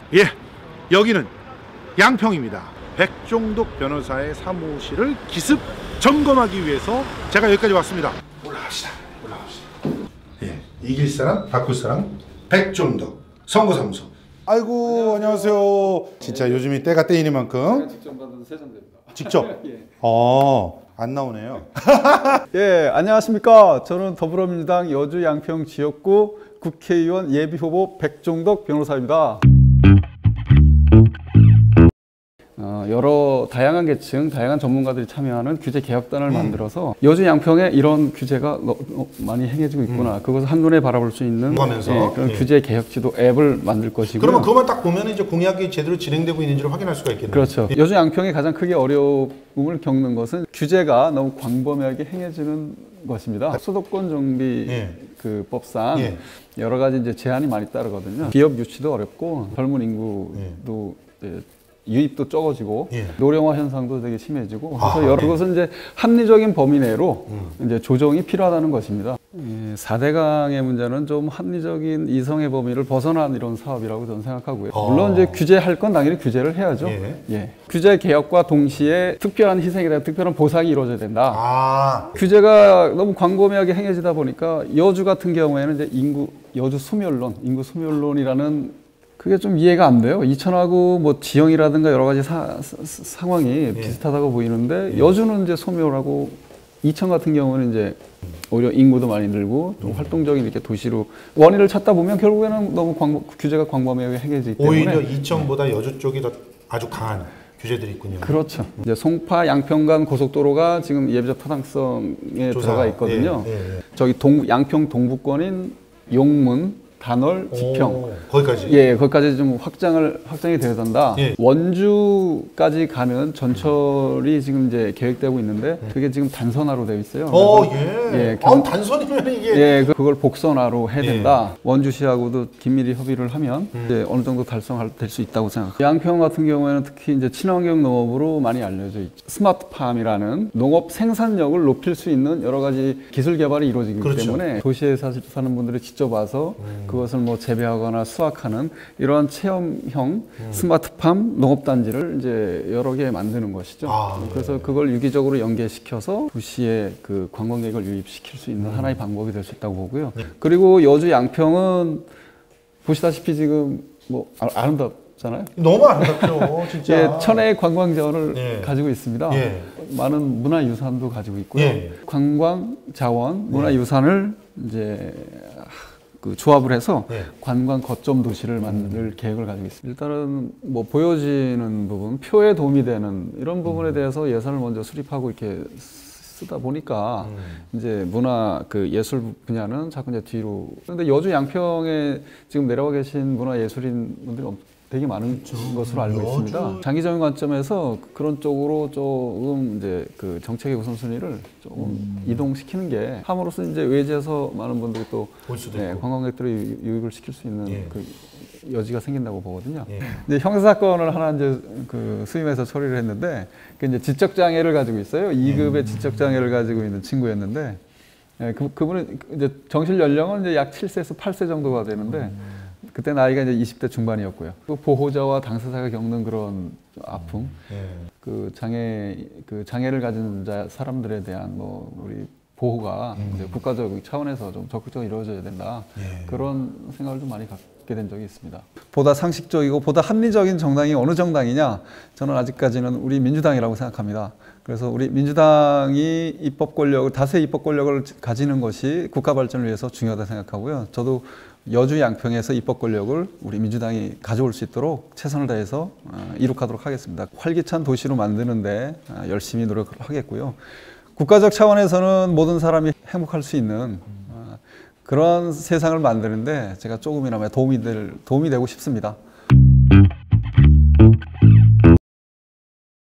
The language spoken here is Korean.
예, 여기는 양평입니다. 백종덕 변호사의 사무실을 기습 점검하기 위해서 제가 여기까지 왔습니다. 올라갑시다. 예, 이길 사람 바꿀 사람 백종덕 선거사무소. 아이고 안녕하세요. 진짜 요즘이 때가 때이니만큼 직접 받은 세정대입니다. 직접? 예. 안 나오네요. 예, 안녕하십니까. 저는 더불어민주당 여주 양평 지역구 국회의원 예비후보 백종덕 변호사입니다. 여러 다양한 계층, 다양한 전문가들이 참여하는 규제 개혁단을 만들어서 여주 양평에 이런 규제가 많이 행해지고 있구나. 그것을 한눈에 바라볼 수 있는 그런 규제 개혁지도 앱을 만들 것이고요. 그러면 그것만 딱 보면 이제 공약이 제대로 진행되고 있는지를 확인할 수가 있겠네요. 그렇죠. 여주 양평이 가장 크게 어려움을 겪는 것은 규제가 너무 광범위하게 행해지는 것입니다. 수도권 정비 그 법상 여러 가지 이제 제한이 많이 따르거든요. 기업 유치도 어렵고 젊은 인구도 유입도 적어지고 노령화 현상도 되게 심해지고 그래서 그것은 이제 합리적인 범위 내로 이제 조정이 필요하다는 것입니다. 4대강의 문제는 좀 합리적인 이성의 범위를 벗어난 이런 사업이라고 저는 생각하고요. 물론 이제 규제할 건 당연히 규제를 해야죠. 규제 개혁과 동시에 특별한 희생에 대한 특별한 보상이 이루어져야 된다. 규제가 너무 광범위하게 행해지다 보니까 여주 같은 경우에는 이제 여주 소멸론, 인구 소멸론이라는 그게 좀 이해가 안 돼요. 이천하고 뭐 지형이라든가 여러 가지 상황이 비슷하다고 보이는데 여주는 이제 소멸하고 이천 같은 경우는 이제 오히려 인구도 많이 늘고 좀 활동적인 이렇게 도시로 원인을 찾다 보면 결국에는 너무 규제가 광범위하게 행해지기 때문에 오히려 이천보다 여주 쪽이 더 아주 강한 규제들이 있군요. 그렇죠. 이제 송파 양평 간 고속도로가 지금 예비적 타당성에 들어가 있거든요. 저기 양평 동부권인 용문 단월, 지평 거기까지? 거기까지 좀 확장이 되어야 된다. 원주까지 가는 전철이 지금 이제 계획되고 있는데 그게 지금 단선화로 되어 있어요. 단선이면 이게 그걸 복선화로 해야 된다. 원주시하고도 긴밀히 협의를 하면 이제 어느 정도 달성될 수 있다고 생각합니다. 양평 같은 경우에는 특히 이제 친환경 농업으로 많이 알려져 있죠. 스마트팜이라는 농업 생산력을 높일 수 있는 여러 가지 기술 개발이 이루어지기 때문에 도시에 사는 분들이 직접 와서 그것을 뭐 재배하거나 수확하는 이러한 체험형 스마트팜 농업단지를 이제 여러 개 만드는 것이죠. 그래서 그걸 유기적으로 연계시켜서 도시에 그 관광객을 유입시킬 수 있는 하나의 방법이 될 수 있다고 보고요. 그리고 여주 양평은 보시다시피 지금 뭐 아름답잖아요. 너무 아름답죠, 진짜. 천혜의 관광자원을 가지고 있습니다. 많은 문화유산도 가지고 있고요. 관광 자원, 문화유산을 이제 그 조합을 해서 관광 거점 도시를 만들 계획을 가지고 있습니다. 일단은 뭐 보여지는 부분, 표에 도움이 되는 이런 부분에 대해서 예산을 먼저 수립하고 이렇게 쓰다 보니까 이제 문화 그 예술 분야는 자꾸 이제 뒤로. 그런데 여주 양평에 지금 내려와 계신 문화 예술인 분들이 되게 많은 것으로 알고 있습니다. 장기적인 관점에서 그런 쪽으로 조금 이제 그 정책의 우선순위를 조금 이동시키는 게 함으로써 이제 외지에서 많은 분들이 또 관광객들을 유입을 시킬 수 있는 그 여지가 생긴다고 보거든요. 이제 형사사건을 하나 이제 그 수임해서 처리를 했는데 그 이제 지적 장애를 가지고 있어요. 2급의 지적 장애를 가지고 있는 친구였는데 그분은 이제 정실 연령은 이제 약 7세에서 8세 정도가 되는데. 그때 나이가 이제 20대 중반이었고요. 또 보호자와 당사자가 겪는 그런 아픔, 그 장애를 가진 사람들에 대한 뭐 우리 보호가 이제 국가적 차원에서 좀 적극적으로 이루어져야 된다. 그런 생각을 좀 많이 갖게 된 적이 있습니다. 보다 상식적이고 보다 합리적인 정당이 어느 정당이냐? 저는 아직까지는 우리 민주당이라고 생각합니다. 그래서 우리 민주당이 다수의 입법 권력을 가지는 것이 국가 발전을 위해서 중요하다 생각하고요. 저도 여주 양평에서 입법 권력을 우리 민주당이 가져올 수 있도록 최선을 다해서 이룩하도록 하겠습니다. 활기찬 도시로 만드는데 열심히 노력을 하겠고요. 국가적 차원에서는 모든 사람이 행복할 수 있는 그런 세상을 만드는데 제가 조금이나마 도움이 되고 싶습니다.